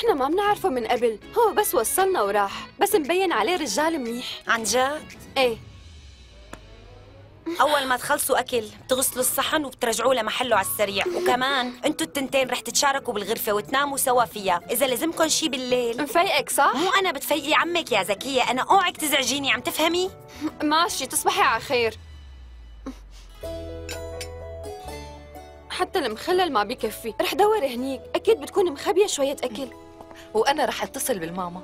نحن ما بنعرفه من قبل، هو بس وصلنا وراح، بس مبين عليه رجال منيح. عن جد؟ ايه. أول ما تخلصوا أكل بتغسلوا الصحن وبترجعوه لمحله على السريع، وكمان انتوا التنتين رح تتشاركوا بالغرفة وتناموا سوا فيها، إذا لازمكن شي بالليل. مفيقك صح؟ مو أنا بتفيقي عمك يا زكية، أنا أوعك تزعجيني، عم تفهمي؟ ماشي، تصبحي على خير. حتى المخلل ما بيكفي، رح دور هنيك، أكيد بتكون مخبية شوية أكل. وأنا رح أتصل بالماما.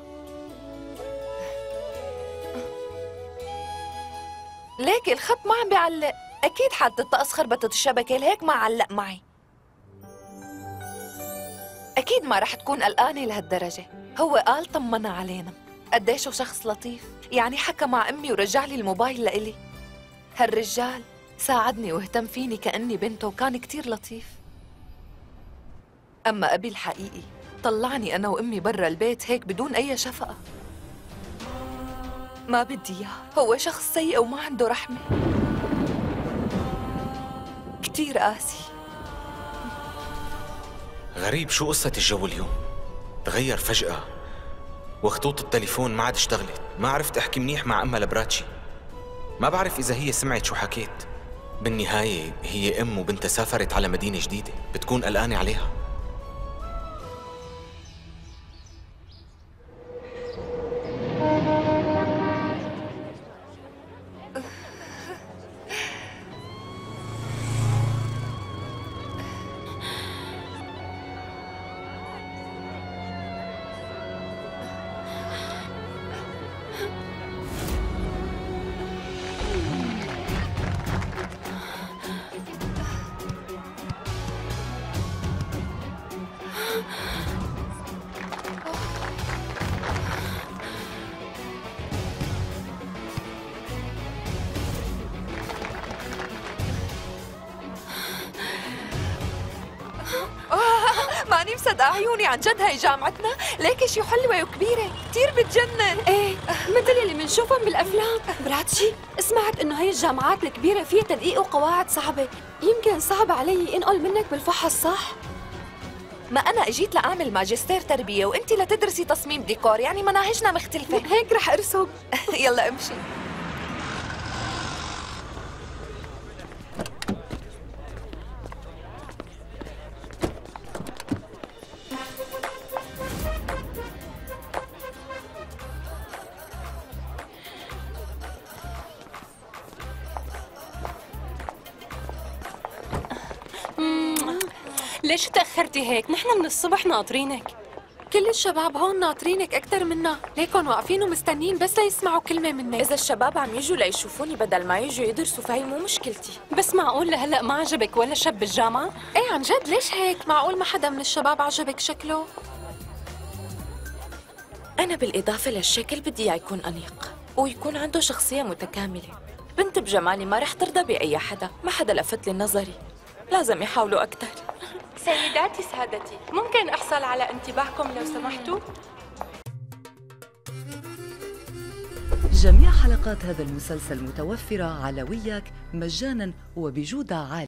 ليك الخط ما عم بيعلق، أكيد حادة الطقس خربطت الشبكة لهيك ما علق معي. أكيد ما رح تكون قلقانة لهالدرجة، هو قال طمنا علينا، قديش هو شخص لطيف، يعني حكى مع أمي ورجع لي الموبايل لإلي. هالرجال ساعدني واهتم فيني كأني بنته وكان كتير لطيف. أما أبي الحقيقي طلعني أنا وأمي برا البيت هيك بدون أي شفقة. ما بدي إياه، هو شخص سيء وما عنده رحمة، كتير قاسي. غريب، شو قصة الجو اليوم؟ تغير فجأة وخطوط التليفون ما عاد اشتغلت، ما عرفت احكي منيح مع أمها لبراتشي. ما بعرف إذا هي سمعت شو حكيت. بالنهاية هي أم وبنتها سافرت على مدينة جديدة، بتكون قلقانة عليها. ماني مصدقة عيوني، عن جد هاي جامعتنا؟ ليك شي حلوة وكبيرة، كتير بتجنن. ايه مثل اللي بنشوفهم بالافلام. براتشي، سمعت انه هي الجامعات الكبيرة فيها تدقيق وقواعد صعبة، يمكن صعب علي انقل منك بالفحص صح؟ ما أنا إجيت لأعمل ماجستير تربية وأنتِ لتدرسي تصميم ديكور، يعني مناهجنا مختلفة. هيك رح ارسم. يلا امشي. ليش تأخرتي هيك؟ نحن من الصبح ناطرينك. كل الشباب هون ناطرينك أكثر منا، ليكن واقفين ومستنيين بس ليسمعوا كلمة منك. إذا الشباب عم يجوا ليشوفوني بدل ما يجوا يدرسوا فهي مو مشكلتي. بس معقول لهلأ ما عجبك ولا شاب بالجامعة؟ ايه عن جد ليش هيك؟ معقول ما حدا من الشباب عجبك شكله؟ أنا بالإضافة للشكل بدي إياه يكون أنيق ويكون عنده شخصية متكاملة. بنت بجمالي ما رح ترضى بأي حدا، ما حدا لفت لي نظري، لازم يحاولوا أكتر. سيداتي سادتي، ممكن أحصل على انتباهكم لو سمحتوا؟ جميع حلقات هذا المسلسل متوفرة على وياك مجاناً وبجودة عالية.